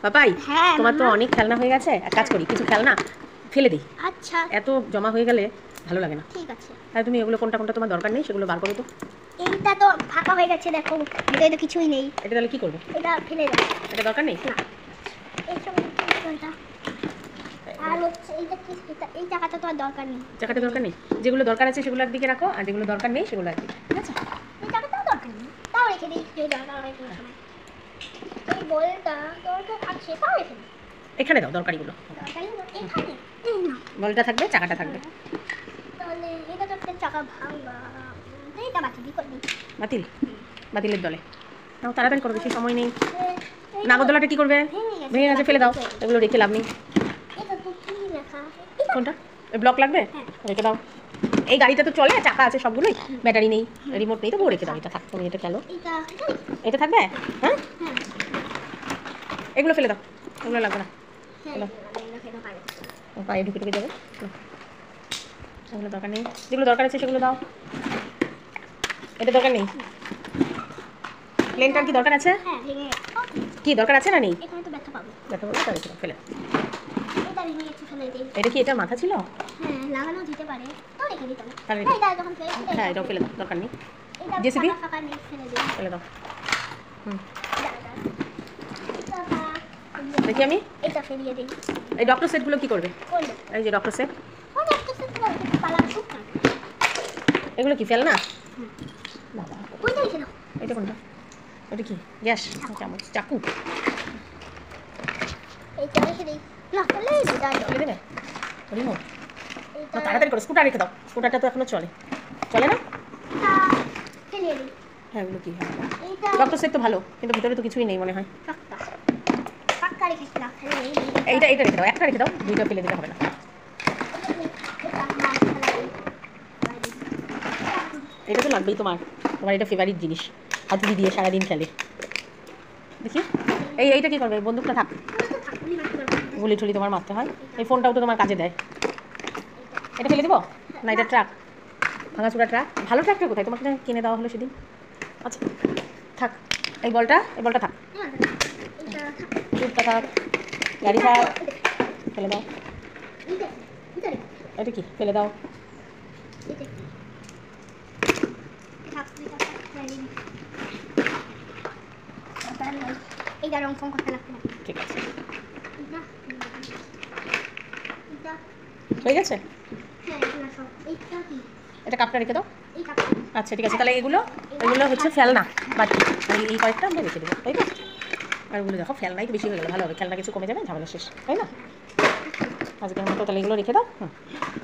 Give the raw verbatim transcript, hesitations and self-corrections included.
পাপাই তোমার তো অনেক খেলনা হয়ে গেছে, এক কাজ করি কিছু খেলনা ফেলে দিই। আচ্ছা, এত জমা হয়ে গেলে ভালো লাগে না। ঠিক আছে। তাহলে তুমি এগুলো কোনটা কোনটা তোমার দরকার নেই সেগুলো বার করো তো। এইটা তো ফাঁকা হয়ে গেছে, দেখো এটা তো কিছুই নেই। এটা তাহলে কি করবো? এটা ফেলে দাও। এটা দরকার নেই না, এইসব এটা আর হচ্ছে এইটা কি, এটা এই টাকাটা তো আর দরকার নেই। টাকাটা দরকার নেই, যেগুলো দরকার আছে সেগুলো একদিকে রাখো, আর যেগুলো দরকার নেই সেগুলো একদিকে, ঠিক আছে? এই টাকাটাও দরকার নেই, তাও রেখে দিই। এই দরকার হয় কোনো সময়, এই বলটা দরকার আছে, তাও রেখে দিই। এখানে দাও দরকারিগুলো। দরকারই না, এখানে এই না। বলটা থাকবে, চাকাটা থাকবে। তাহলে এটা তো একটা চাকা ভাঙা, এইটা বাতিল করে দিই। বাতিল? বাতিলের দলে নাও, তাড়াতাড়ি করো, বেশি সময় নেই। নাগরদোলাটা কি করবে? ভেঙে গেছে, ফেলে দাও, এগুলো রেখে লাভ নেই। এটা তো কি লেখা? কোনটা? ব্লক লাগবে, রেখে দাও। এই গাড়িটা তো চলে, চাকা আছে সবগুলোই, ব্যাটারি নেই, রিমোট নেই, তবুও রেখে দাও। এটা থাক, তুমি এটা খেলো। এটা এটা থাকবে? হ্যাঁ, হ্যাঁ, এগুলো ফেলে দাও, এগুলো লাগবে না। হ্যাঁ, পায়ে ঢুকে ঢুকে যাবে, এগুলো দরকার নেই। যেগুলো দরকার আছে সেগুলো দাও। এটা দরকার নেই। প্লেনটার কি দরকার আছে? হ্যাঁ, ভেঙে গেছে। কি দরকার আছে না নেই? এখানে তো ব্যথা পাবো। দেখা বলো, তাহলে ফেলে দাও। এটা ভেঙে গেছে, ফেলে দিই। এটা কি এটা মাথা ছিল? হ্যাঁ, লাগানো যেতে পারে, তাও রেখে দিই। তাহলে তাহলে এটা যখন ফেলে দিই, হ্যাঁ, এটাও ফেলে দাও, দরকার নেই। এটা জেসিবি ফাঁকা ফাঁকা নেই, ফেলে দিই। ফেলে দাও। হুম, এটা দেখি আমি। এটা ফেলিয়ে দিই। এই ডক্টর সেটগুলো কি করবে? কোনটা? এই যে ডক্টর সেট, ওই একটা সেট দাও, এটা পালা শুক না। এগুলো কি ফেল না? বাবা, ওইটা রেখে দাও। এটা কোনটা? ওটা কি গ্যাস? চামচ, চাকু এইটা রেখে দিই। না, ফেলে দিই, দাও। ফেলে দেবে? রিমোট এইটা তাড়াতাড়ি করো, স্কুটার রেখে দাও। স্কুটারটা তো এখনো চলে, চলে না? ফেলিয়ে দিই। হ্যাঁ, এগুলো কি? হ্যাঁ, এইটা ডক্টর সেট তো ভালো, কিন্তু ভিতরে তো কিছুই নেই মনে হয়। পাক্কা পাক্কা রেখে দিলাম, ফেলে দিই। এইটা এইটা রেখে দাও, একটা রেখে দাও, দুইটা ফেলে দিলে হবে না। এটা তো লাগবেই তোমার, তোমার এটা ফেভারিট জিনিস, হাতুড়ি দিয়ে সারাদিন খেলে। দেখি এই এইটা কি করবে? বন্দুকটা থাক, গুলি টুলি তোমার মারতে হয়। এই ফোনটাও তো তোমার কাজে দেয়। এটা ফেলে দিব না? এটা ট্রাক, ভাঙাচুরা ট্রাক। ভালো ট্রাকটা কোথায়? তোমাকে কিনে দেওয়া হলো সেদিন। আচ্ছা থাক, এই বলটা, এই বলটা থাক, চুপটা থাক, গাড়ি থাক, ফেলে দাও। এটা কি? ফেলে দাও। এইটা রং ফং করতে লাগবে না। ঠিক আছে, এইটা এইটা হয়ে গেছে। হ্যাঁ, এগুলো সব। এইটা কি? এটা কাপটা রেখে দাও। এই কাপড়। আচ্ছা ঠিক আছে, তাহলে এগুলো এগুলো হচ্ছে ফেলনা, বাকি আর এই কয়েকটা আমরা রেখে দেবো, তাই তো? আর এগুলো দেখো, ফেলনাই তো বেশি হয়ে গেলো, ভালো হবে, খেলনা কিছু কমে যাবে, ঝামেলা শেষ, তাই না? আজকের মতো তাহলে এগুলো রেখে দাও। হুম।